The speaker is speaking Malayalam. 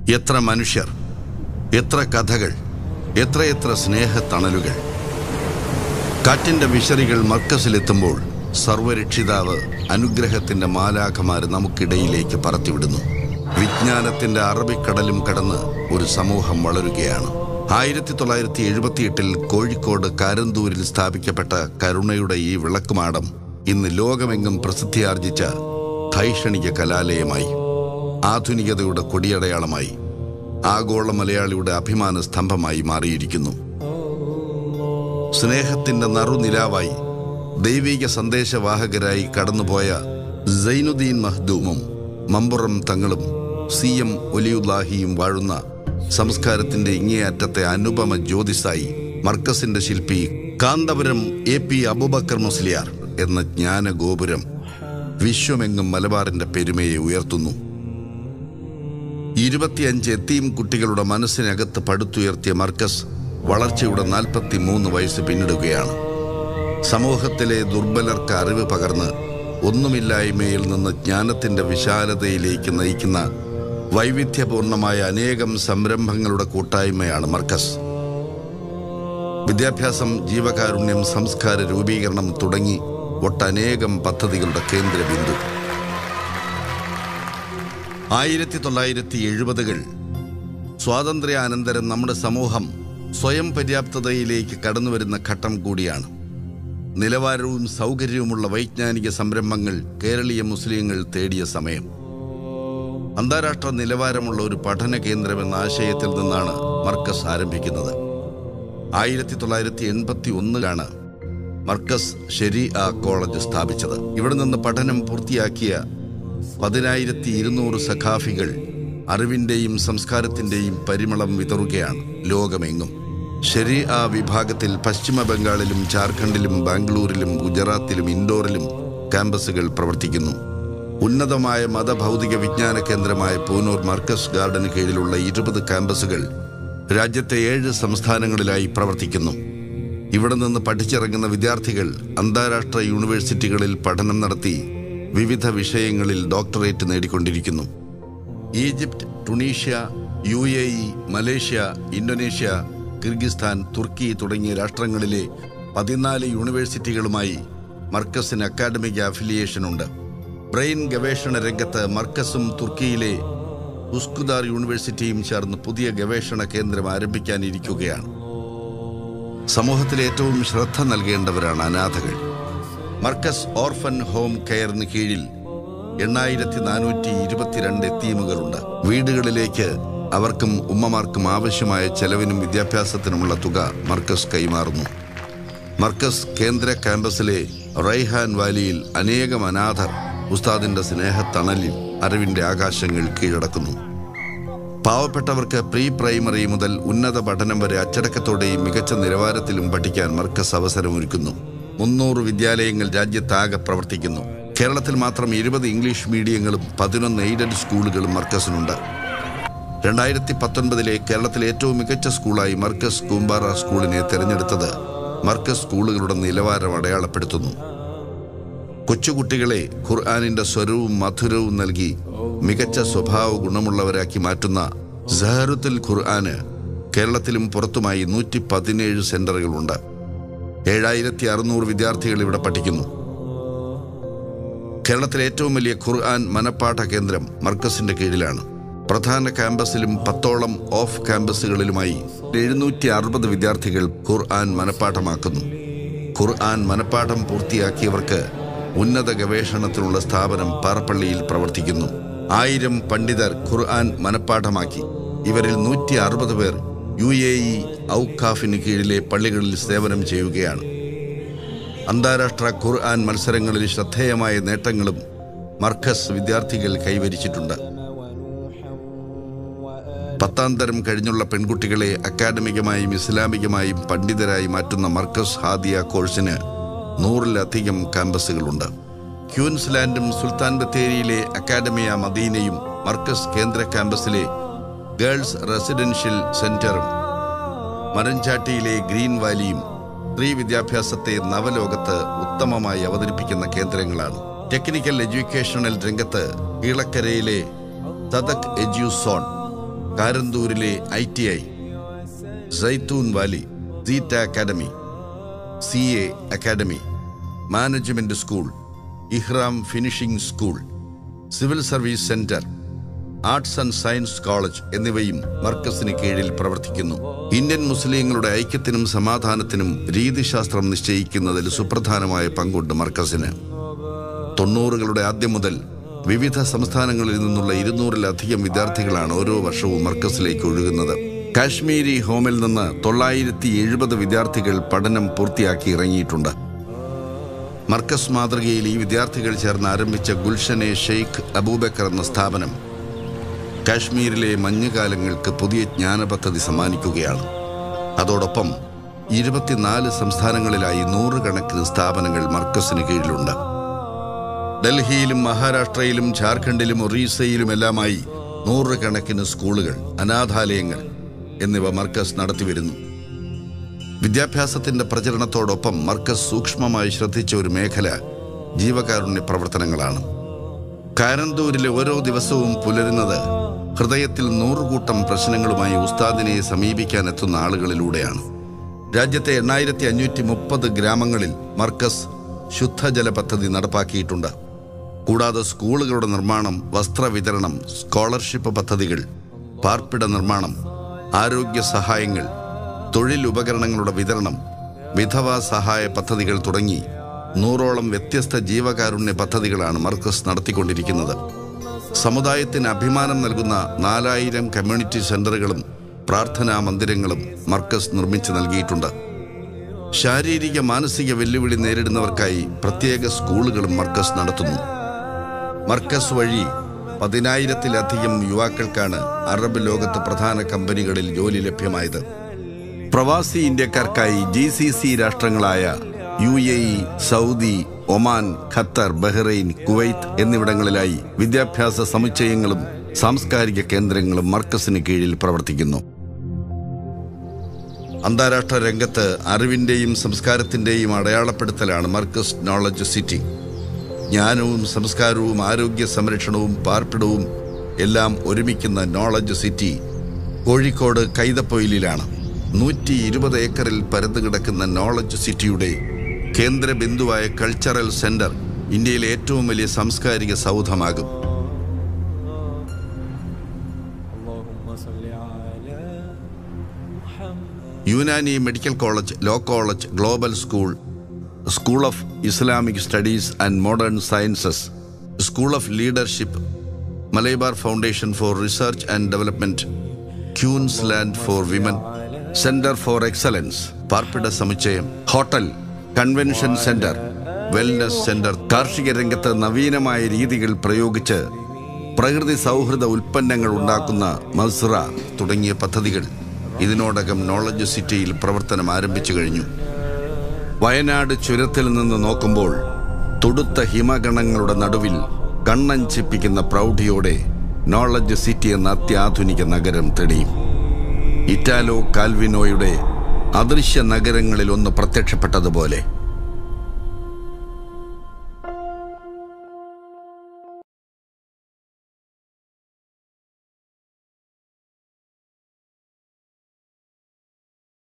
എത്ര മനുഷ്യർ, എത്ര കഥകൾ, എത്രയെത്ര സ്നേഹത്തണലുകൾ. കാറ്റിൻ്റെ വിശറികൾ മർക്കസിലെത്തുമ്പോൾ സർവരക്ഷിതാവ് അനുഗ്രഹത്തിൻ്റെ മാലാഖമാര് നമുക്കിടയിലേക്ക് പറത്തിവിടുന്നു. വിജ്ഞാനത്തിൻ്റെ അറബിക്കടലും കടന്ന് ഒരു സമൂഹം വളരുകയാണ്. 1978 കോഴിക്കോട് കാരന്തൂരിൽ സ്ഥാപിക്കപ്പെട്ട കരുണയുടെ ഈ വിളക്കുമാടം ഇന്ന് ലോകമെങ്ങും പ്രസിദ്ധിയാർജിച്ച ധൈഷണിക കലാലയമായി, ആധുനികതയുടെ കൊടിയടയാളമായി, ആഗോള മലയാളിയുടെ അഭിമാന സ്തംഭമായി മാറിയിരിക്കുന്നു. സ്നേഹത്തിൻ്റെ നറുനിലാവായി, ദൈവിക സന്ദേശവാഹകരായി കടന്നുപോയ സൈനുദ്ദീൻ മഹ്ദൂമും മമ്പുറം തങ്ങളും CM ഒലിയുല്ലാഹിയും വാഴുന്ന സംസ്കാരത്തിൻ്റെ ഇങ്ങേയറ്റത്തെ അനുപമ ജ്യോതിസായി മർക്കസിന്റെ ശില്പി കാന്തപുരം AP അബൂബക്കർ മുസ്ലിയാർ എന്ന ജ്ഞാനഗോപുരം വിശ്വമെങ്ങും മലബാറിന്റെ പെരുമയെ ഉയർത്തുന്നു. 25 എത്തീം കുട്ടികളുടെ മനസ്സിനകത്ത് പടുത്തുയർത്തിയ മർക്കസ് വളർച്ചയുടെ 43 വയസ്സ് പിന്നിടുകയാണ്. സമൂഹത്തിലെ ദുർബലർക്ക് അറിവ് പകർന്ന് ഒന്നുമില്ലായ്മയിൽ നിന്ന് ജ്ഞാനത്തിൻ്റെ വിശാലതയിലേക്ക് നയിക്കുന്ന വൈവിധ്യപൂർണമായ അനേകം സംരംഭങ്ങളുടെ കൂട്ടായ്മയാണ് മർക്കസ്. വിദ്യാഭ്യാസം, ജീവകാരുണ്യം, സംസ്കാര രൂപീകരണം തുടങ്ങി ഒട്ടനേകം പദ്ധതികളുടെ കേന്ദ്രബിന്ദു. 1970-കൾ സ്വാതന്ത്ര്യാനന്തരം നമ്മുടെ സമൂഹം സ്വയം പര്യാപ്തതയിലേക്ക് കടന്നുവരുന്ന ഘട്ടം കൂടിയാണ്. നിലവാരവും സൗകര്യവുമുള്ള വൈജ്ഞാനിക സംരംഭങ്ങൾ കേരളീയ മുസ്ലിങ്ങൾ തേടിയ സമയം. അന്താരാഷ്ട്ര നിലവാരമുള്ള ഒരു പഠന കേന്ദ്രമെന്ന ആശയത്തിൽ നിന്നാണ് മർക്കസ് ആരംഭിക്കുന്നത്. 1981 മർക്കസ് ശരീഅ കോളേജ് സ്ഥാപിച്ചത്. ഇവിടെ നിന്ന് പഠനം പൂർത്തിയാക്കിയ 10,200 സഖാഫികൾ അറിവിൻ്റെയും സംസ്കാരത്തിൻ്റെയും പരിമളം വിതറുകയാണ് ലോകമെങ്ങും. ശരീഅ വിഭാഗത്തിൽ പശ്ചിമ ബംഗാളിലും ജാർഖണ്ഡിലും ബാംഗ്ലൂരിലും ഗുജറാത്തിലും ഇൻഡോറിലും ക്യാമ്പസുകൾ പ്രവർത്തിക്കുന്നു. ഉന്നതമായ മതഭൗതിക വിജ്ഞാന കേന്ദ്രമായ പൂനൂർ മർക്കസ് ഗാർഡന് കീഴിലുള്ള 20 ക്യാമ്പസുകൾ രാജ്യത്തെ 7 സംസ്ഥാനങ്ങളിലായി പ്രവർത്തിക്കുന്നു. ഇവിടെ നിന്ന് പഠിച്ചിറങ്ങുന്ന വിദ്യാർത്ഥികൾ അന്താരാഷ്ട്ര യൂണിവേഴ്സിറ്റികളിൽ പഠനം നടത്തി വിവിധ വിഷയങ്ങളിൽ ഡോക്ടറേറ്റ് നേടിക്കൊണ്ടിരിക്കുന്നു. Egypt, Tunisia, UAE, Malaysia, Indonesia, Kyrgyzstan, തുർക്കി തുടങ്ങിയ രാഷ്ട്രങ്ങളിലെ 14 യൂണിവേഴ്സിറ്റികളുമായി മർക്കസിന് അക്കാഡമിക് അഫിലിയേഷനുണ്ട്. ബ്രെയിൻ ഗവേഷണ രംഗത്ത് മർക്കസും തുർക്കിയിലെ ഉസ്കുദാർ യൂണിവേഴ്സിറ്റിയും ചേർന്ന് പുതിയ ഗവേഷണ കേന്ദ്രം ആരംഭിക്കാനിരിക്കുകയാണ്. സമൂഹത്തിലെ ഏറ്റവും ശ്രദ്ധ നൽകേണ്ടവരാണ് അനാഥകൾ. മർക്കസ് ഓർഫൻ ഹോം കെയറിന് കീഴിൽ 8422 എത്തീമുകളുണ്ട്. വീടുകളിലേക്ക് അവർക്കും ഉമ്മമാർക്കും ആവശ്യമായ ചെലവിനും വിദ്യാഭ്യാസത്തിനുമുള്ള തുക മർക്കസ് കൈമാറുന്നു. മർക്കസ് കേന്ദ്ര ക്യാമ്പസിലെ റൈഹാൻ വാലിയിൽ അനേകം അനാഥർ ഉസ്താദിന്റെ സ്നേഹത്തണലിൽ അറിവിന്റെ ആകാശങ്ങൾ കീഴടക്കുന്നു. പാവപ്പെട്ടവർക്ക് പ്രീ പ്രൈമറി മുതൽ ഉന്നത പഠനം വരെ അച്ചടക്കത്തോടെയും മികച്ച നിലവാരത്തിലും പഠിക്കാൻ മർക്കസ് അവസരമൊരുക്കുന്നു. 300 വിദ്യാലയങ്ങൾ രാജ്യത്താകെ പ്രവർത്തിക്കുന്നു. കേരളത്തിൽ മാത്രം 20 ഇംഗ്ലീഷ് മീഡിയങ്ങളും 11 എയ്ഡഡ് സ്കൂളുകളും മർക്കസിനുണ്ട്. 2019 കേരളത്തിലെ ഏറ്റവും മികച്ച സ്കൂളായി മർക്കസ് കൂമ്പാറ സ്കൂളിനെ തിരഞ്ഞെടുത്തത് മർക്കസ് സ്കൂളുകളുടെ നിലവാരം അടയാളപ്പെടുത്തുന്നു. കൊച്ചുകുട്ടികളെ ഖുർആനിന്റെ സ്വരവും മധുരവും നൽകി മികച്ച സ്വഭാവ ഗുണമുള്ളവരാക്കി മാറ്റുന്ന സഹറുത്തുൽ ഖുർആന് കേരളത്തിലും പുറത്തുമായി 117 സെന്ററുകളുണ്ട്. 7600 വിദ്യാർത്ഥികൾ ഇവിടെ പഠിക്കുന്നു. കേരളത്തിലെ ഏറ്റവും വലിയ ഖുർആൻ മനപ്പാഠ കേന്ദ്രം മർക്കസിന്റെ കീഴിലാണ്. പ്രധാന ക്യാമ്പസിലും 10ഓളം ഓഫ് ക്യാമ്പസുകളിലുമായി 760 വിദ്യാർത്ഥികൾ ഖുർആൻ മനപ്പാഠമാക്കുന്നു. ഖുർആൻ മനപ്പാഠം പൂർത്തിയാക്കിയവർക്ക് ഉന്നത ഗവേഷണത്തിനുള്ള സ്ഥാപനം പാറപ്പള്ളിയിൽ പ്രവർത്തിക്കുന്നു. 1000 പണ്ഡിതർ ഖുർആൻ മനപ്പാഠമാക്കി. ഇവരിൽ 160 പേർ UAE ഔഖാഫിന് കീഴിലെ പള്ളികളിൽ സേവനം ചെയ്യുകയാണ്. അന്താരാഷ്ട്ര ഖുർആൻ മത്സരങ്ങളിൽ ശ്രദ്ധേയമായ നേട്ടങ്ങളും മർക്കസ് വിദ്യാർത്ഥികൾ കൈവരിച്ചിട്ടുണ്ട്. 10ാം തരം കഴിഞ്ഞുള്ള പെൺകുട്ടികളെ അക്കാഡമികമായും ഇസ്ലാമികമായും പണ്ഡിതരായി മാറ്റുന്ന മർക്കസ് ഹാദിയ കോഴ്സിന് 100-ലധികം ക്യാമ്പസുകളുണ്ട്. ക്യൂൻസ്ലാൻഡും സുൽത്താൻ ബത്തേരിയിലെ അക്കാഡമിയ മദീനയും മർക്കസ് കേന്ദ്ര ക്യാമ്പസിലെ ഗേൾസ് റെസിഡൻഷ്യൽ സെന്ററും മരഞ്ചാട്ടിയിലെ ഗ്രീൻ വാലിയും സ്ത്രീ വിദ്യാഭ്യാസത്തെ നവലോകത്ത് ഉത്തമമായി അവതരിപ്പിക്കുന്ന കേന്ദ്രങ്ങളാണ്. ടെക്നിക്കൽ എഡ്യൂക്കേഷണൽ രംഗത്ത് കീളക്കരയിലെ സദക് എഡ്യൂസോൺ, കാരന്തൂരിലെ ITI, സൈത്തൂൻ വാലി, സീറ്റ academy, CA academy, management school, Ihram finishing school, civil service centre, arts and science college എന്നിവയും മർക്കസിന് കീഴിൽ പ്രവർത്തിക്കുന്നു. ഇന്ത്യൻ മുസ്ലിങ്ങളുടെ ഐക്യത്തിനും സമാധാനത്തിനും രീതിശാസ്ത്രം നിശ്ചയിക്കുന്നതിൽ സുപ്രധാനമായ പങ്കുണ്ട് മർക്കസിന്. 90കളുടെ ആദ്യം മുതൽ വിവിധ സംസ്ഥാനങ്ങളിൽ നിന്നുള്ള 200-ലധികം വിദ്യാർത്ഥികളാണ് ഓരോ വർഷവും മർക്കസിലേക്ക് ഒഴുകുന്നത്. കാശ്മീരി ഹോമിൽ നിന്ന് 970 വിദ്യാർത്ഥികൾ പഠനം പൂർത്തിയാക്കി ഇറങ്ങിയിട്ടുണ്ട്. മർക്കസ് മാതൃകയിൽ ഈ വിദ്യാർത്ഥികൾ ചേർന്ന് ആരംഭിച്ച ഗുൽഷനെ ഷെയ്ഖ് അബൂബക്കർ എന്ന സ്ഥാപനം കാശ്മീരിലെ മഞ്ഞുകാലങ്ങൾക്ക് പുതിയ ജ്ഞാനപദ്ധതി സമ്മാനിക്കുകയാണ്. അതോടൊപ്പം 24 സംസ്ഥാനങ്ങളിലായി 100 കണക്കിന് സ്ഥാപനങ്ങൾ മർക്കസിന് കീഴിലുണ്ട്. ഡൽഹിയിലും മഹാരാഷ്ട്രയിലും ഝാർഖണ്ഡിലും ഒറീസയിലുമെല്ലാമായി 100 കണക്കിന് സ്കൂളുകൾ, അനാഥാലയങ്ങൾ എന്നിവ മർക്കസ് നടത്തിവരുന്നു. വിദ്യാഭ്യാസത്തിന്റെ പ്രചരണത്തോടൊപ്പം മർക്കസ് സൂക്ഷ്മമായി ശ്രദ്ധിച്ച ഒരു മേഖല ജീവകാരുണ്യ പ്രവർത്തനങ്ങളാണ്. കാരന്തൂരിലെ ഓരോ ദിവസവും പുലരുന്നത് ഹൃദയത്തിൽ 100 കൂട്ടം പ്രശ്നങ്ങളുമായി ഉസ്താദിനെ സമീപിക്കാനെത്തുന്ന ആളുകളിലൂടെയാണ്. രാജ്യത്തെ 8530 ഗ്രാമങ്ങളിൽ മർക്കസ് ശുദ്ധജല പദ്ധതി നടപ്പാക്കിയിട്ടുണ്ട്. കൂടാതെ സ്കൂളുകളുടെ നിർമ്മാണം, വസ്ത്രവിതരണം, സ്കോളർഷിപ്പ് പദ്ധതികൾ, പാർപ്പിട നിർമ്മാണം, ആരോഗ്യ സഹായങ്ങൾ, തൊഴിൽ ഉപകരണങ്ങളുടെ വിതരണം, വിധവാ സഹായ പദ്ധതികൾ തുടങ്ങി 100ഓളം വ്യത്യസ്ത ജീവകാരുണ്യ പദ്ധതികളാണ് മർക്കസ് നടത്തിക്കൊണ്ടിരിക്കുന്നത്. സമുദായത്തിന് അഭിമാനം നൽകുന്ന 4000 കമ്മ്യൂണിറ്റി സെന്ററുകളും പ്രാർത്ഥനാ മന്ദിരങ്ങളും മർക്കസ് നിർമ്മിച്ചു നൽകിയിട്ടുണ്ട്. ശാരീരിക മാനസിക വെല്ലുവിളി നേരിടുന്നവർക്കായി പ്രത്യേക സ്കൂളുകളും മർക്കസ് നടത്തുന്നു. മർക്കസ് വഴി 10,000-ലധികം യുവാക്കൾക്കാണ് അറബ് ലോകത്ത് പ്രധാന കമ്പനികളിൽ ജോലി ലഭ്യമായത്. പ്രവാസി ഇന്ത്യക്കാർക്കായി GCC രാഷ്ട്രങ്ങളായ UAE, Saudi, Oman, Qatar, Bahrain, Kuwait എന്നിവിടങ്ങളിലായി വിദ്യാഭ്യാസ സമുച്ചയങ്ങളും സാംസ്കാരിക കേന്ദ്രങ്ങളും മർക്കസിന് കീഴിൽ പ്രവർത്തിക്കുന്നു. അന്താരാഷ്ട്ര രംഗത്ത് അറിവിന്റെയും സംസ്കാരത്തിന്റെയും അടയാളപ്പെടുത്തലാണ് മർക്കസ് നോളജ് സിറ്റി. ജ്ഞാനവും സംസ്കാരവും ആരോഗ്യ സംരക്ഷണവും പാർപ്പിടവും എല്ലാം ഒരുമിക്കുന്ന നോളജ് സിറ്റി കോഴിക്കോട് കൈതപ്പൊയിലാണ്. 120 ഏക്കറിൽ പരന്നു കിടക്കുന്ന നോളജ് സിറ്റിയുടെ കേന്ദ്ര ബിന്ദുവായ കൾച്ചറൽ സെന്റർ ഇന്ത്യയിലെ ഏറ്റവും വലിയ സാംസ്കാരിക സൗധമാകും. Unani medical college, law college, global school, school of Islamic studies and modern sciences, school of leadership, Malabar foundation for research and development, queens land for women, centre for excellence, പാർപ്പിട സമുച്ചയം, hotel, convention centre, wellness centre, കാർഷിക രംഗത്ത് നവീനമായ രീതികൾ പ്രയോഗിച്ച് പ്രകൃതി സൗഹൃദ ഉൽപ്പന്നങ്ങൾ ഉണ്ടാക്കുന്ന മസ്റ തുടങ്ങിയ പദ്ധതികൾ ഇതിനോടകം നോളജ് സിറ്റിയിൽ പ്രവർത്തനം ആരംഭിച്ചു കഴിഞ്ഞു. വയനാട് ചുരത്തിൽ നിന്ന് നോക്കുമ്പോൾ തൊടുത്ത ഹിമഗണങ്ങളുടെ നടുവിൽ കണ്ണഞ്ചിപ്പിക്കുന്ന പ്രൗഢിയോടെ നോളജ് സിറ്റി എന്ന അത്യാധുനിക നഗരം തെളിയും. ഇറ്റാലോ കാൽവിനോയുടെ അദൃശ്യ നഗരങ്ങളിൽ ഒന്ന് പ്രത്യക്ഷപ്പെട്ടതുപോലെ